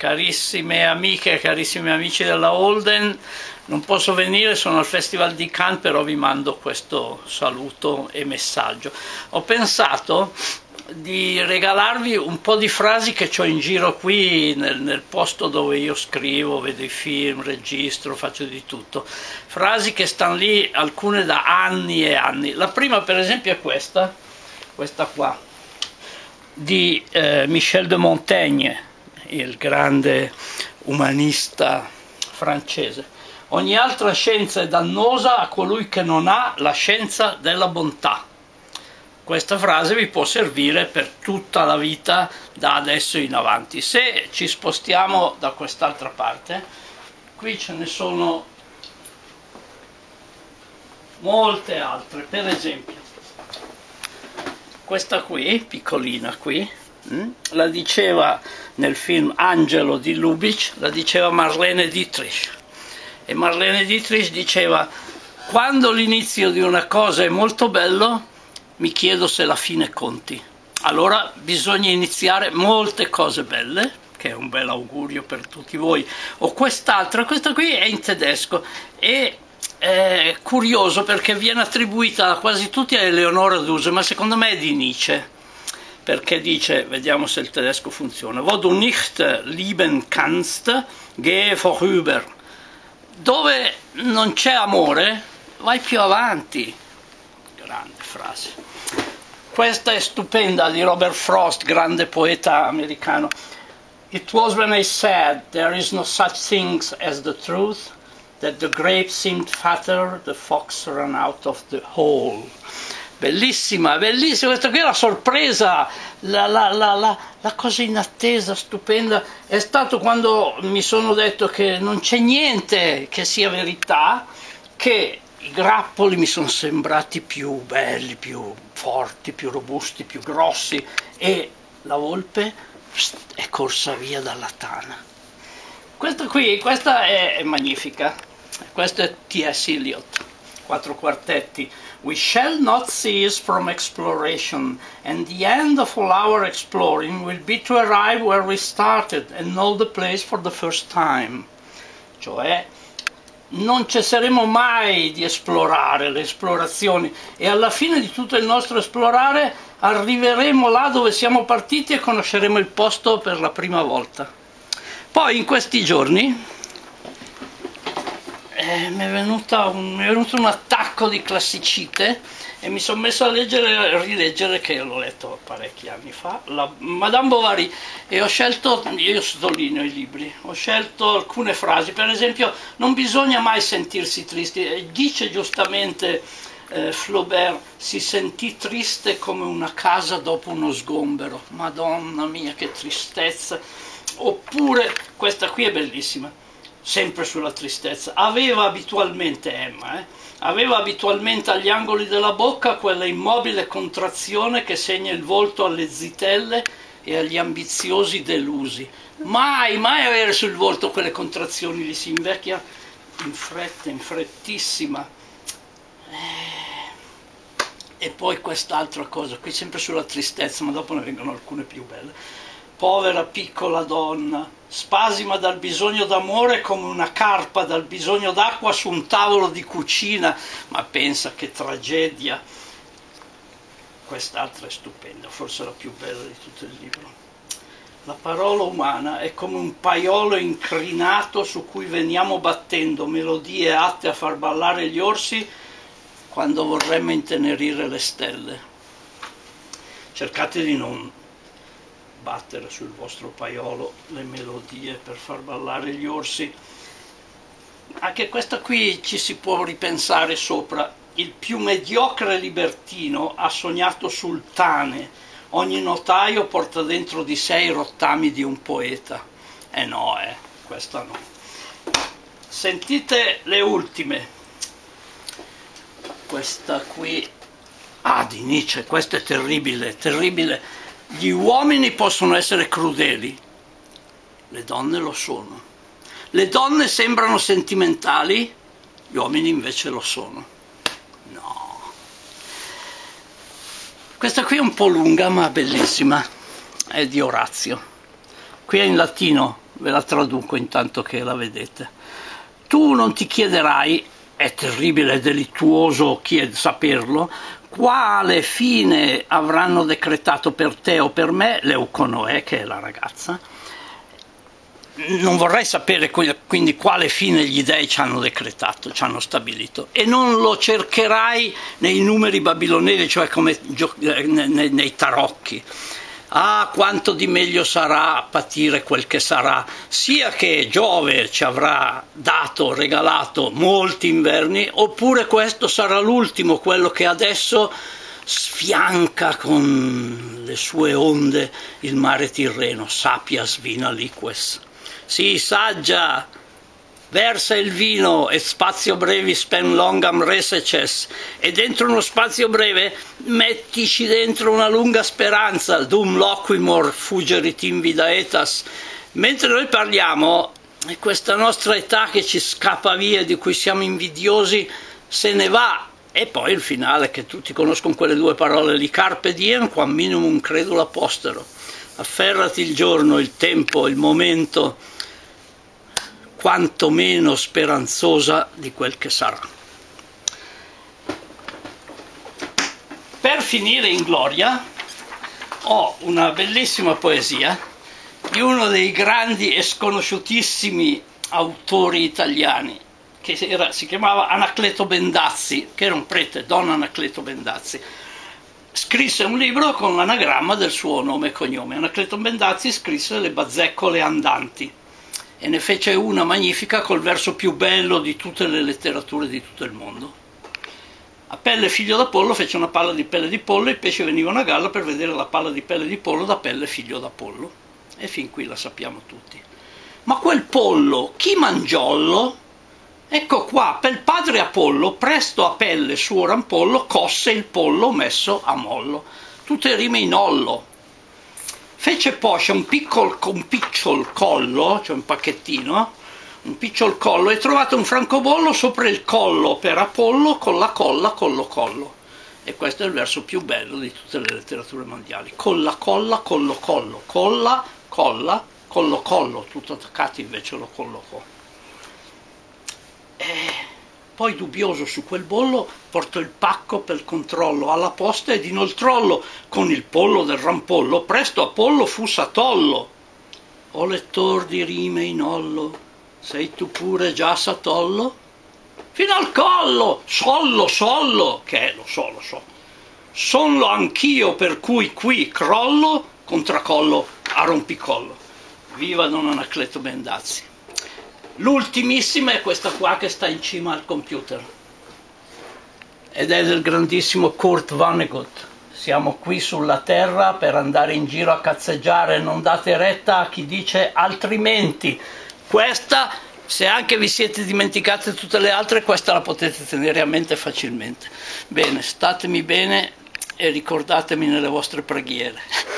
carissime amiche, carissimi amici della Holden, non posso venire, sono al Festival di Cannes, però vi mando questo saluto e messaggio. Ho pensato di regalarvi un po' di frasi che ho in giro qui nel posto dove io scrivo, vedo i film, registro, faccio di tutto. Frasi che stanno lì, alcune da anni e anni. La prima per esempio è questa qua, di Michel de Montaigne, il grande umanista francese. Ogni altra scienza è dannosa a colui che non ha la scienza della bontà. Questa frase vi può servire per tutta la vita da adesso in avanti. Se ci spostiamo da quest'altra parte, qui ce ne sono molte altre. Per esempio questa qui, piccolina qui, la diceva nel film Angelo di Lubitsch, la diceva Marlene Dietrich. E Marlene Dietrich diceva: quando l'inizio di una cosa è molto bello, mi chiedo se la fine conti. Allora bisogna iniziare molte cose belle, che è un bel augurio per tutti voi. O quest'altra, questa qui è in tedesco, e è curioso perché viene attribuita quasi tutti a Eleonora Duse, ma secondo me è di Nietzsche, perché dice, vediamo se il tedesco funziona: Wo du nicht lieben kannst, gehe vorüber. Dove non c'è amore, vai più avanti. Grande frase. Questa è stupenda, di Robert Frost, grande poeta americano. It was when I said there is no such thing as the truth that the grape seemed fatter, the fox ran out of the hole. Bellissima, bellissima, questa qui è la sorpresa, la cosa inattesa, stupenda, è stato quando mi sono detto che non c'è niente che sia verità, che i grappoli mi sono sembrati più belli, più forti, più robusti, più grossi, e la volpe è corsa via dalla tana. Questa è magnifica, questo è T.S. Eliot, 4 quartetti. We shall not cease from exploration, and the end of all our exploring will be to arrive where we started and know the place for the first time. Cioè, non cesseremo mai di esplorare le esplorazioni, e alla fine di tutto il nostro esplorare arriveremo là dove siamo partiti e conosceremo il posto per la prima volta. Poi in questi giorni mi è venuto un attacco di classicite e mi sono messo a leggere e rileggere, che l'ho letto parecchi anni fa, la Madame Bovary, e ho scelto, io sottolineo i libri, ho scelto alcune frasi. Per esempio, non bisogna mai sentirsi tristi, dice giustamente Flaubert, si sentì triste come una casa dopo uno sgombero. Madonna mia, che tristezza. Oppure questa qui è bellissima, sempre sulla tristezza. Aveva abitualmente Emma, aveva abitualmente agli angoli della bocca quella immobile contrazione che segna il volto alle zitelle e agli ambiziosi delusi. Mai, mai avere sul volto quelle contrazioni, lì si invecchia in fretta, in frettissima. E poi quest'altra cosa, qui sempre sulla tristezza, ma dopo ne vengono alcune più belle. Povera piccola donna, spasima dal bisogno d'amore come una carpa dal bisogno d'acqua su un tavolo di cucina, ma pensa che tragedia. Quest'altra è stupenda, forse la più bella di tutto il libro. La parola umana è come un paiolo incrinato su cui veniamo battendo melodie atte a far ballare gli orsi quando vorremmo intenerire le stelle. Cercate di non battere sul vostro paiolo le melodie per far ballare gli orsi. Anche questa qui ci si può ripensare sopra. Il più mediocre libertino ha sognato sultane, ogni notaio porta dentro di sé i rottami di un poeta. No, questa no. Sentite le ultime. Questa qui, di Nietzsche, questa è terribile, terribile. Gli uomini possono essere crudeli, le donne lo sono. Le donne sembrano sentimentali, gli uomini invece lo sono. No. Questa qui è un po' lunga ma bellissima, è di Orazio. Qui è in latino: ve la traduco intanto che la vedete. Tu non ti chiederai, è terribile, è delittuoso saperlo, quale fine avranno decretato per te o per me l'Euconoe, che è la ragazza. Non vorrei sapere quindi quale fine gli dei ci hanno decretato, ci hanno stabilito, e non lo cercherai nei numeri babilonesi, cioè come nei tarocchi. Ah, quanto di meglio sarà patire quel che sarà, sia che Giove ci avrà dato, regalato molti inverni, oppure questo sarà l'ultimo, quello che adesso sfianca con le sue onde il mare Tirreno. Sapias vina liques. Sì, saggia, versa il vino e spazio brevi spem longam reseces, e dentro uno spazio breve mettici dentro una lunga speranza, dum loquimor fugerit invida etas. Mentre noi parliamo, questa nostra età che ci scappa via, di cui siamo invidiosi, se ne va. E poi il finale, che tutti conoscono quelle due parole lì: carpe diem quam minimum credula postero. Afferrati il giorno, il tempo, il momento, quanto meno speranzosa di quel che sarà. Per finire in gloria ho una bellissima poesia di uno dei grandi e sconosciutissimi autori italiani, che si chiamava Anacleto Bendazzi, che era un prete, Don Anacleto Bendazzi. Scrisse un libro con l'anagramma del suo nome e cognome. Anacleto Bendazzi scrisse Le Bazzeccole andanti, e ne fece una magnifica col verso più bello di tutte le letterature di tutto il mondo. Apelle figlio d'Apollo fece una palla di pelle di pollo, e i pesci venivano a galla per vedere la palla di pelle di pollo d'Apelle figlio d'Apollo. E fin qui la sappiamo tutti. Ma quel pollo chi mangiollo? Ecco qua, pel padre Apollo, presto Apelle suo rampollo, cosse il pollo messo a mollo. Tutte rime in ollo. Fece poscia un picciol collo, cioè un pacchettino, un picciol collo, e trovato un francobollo sopra il collo per Apollo, con la colla, collo. E questo è il verso più bello di tutte le letterature mondiali. Con la colla, collo, colla, colla, collo, tutto attaccato invece lo collocò. Poi, dubbioso su quel bollo, portò il pacco per controllo alla posta ed inoltrollo con il pollo del rampollo. Presto Apollo fu satollo. O lettor di rime in ollo, sei tu pure già satollo? Fino al collo, sollo, che è, lo so. Sonlo anch'io, per cui qui crollo, contracollo a rompicollo. Viva Don Anacleto Bendazzi. L'ultimissima è questa qua che sta in cima al computer, ed è del grandissimo Kurt Vonnegut. Siamo qui sulla terra per andare in giro a cazzeggiare, non date retta a chi dice altrimenti. Questa, se anche vi siete dimenticate tutte le altre, questa la potete tenere a mente facilmente. Bene, statemi bene e ricordatemi nelle vostre preghiere.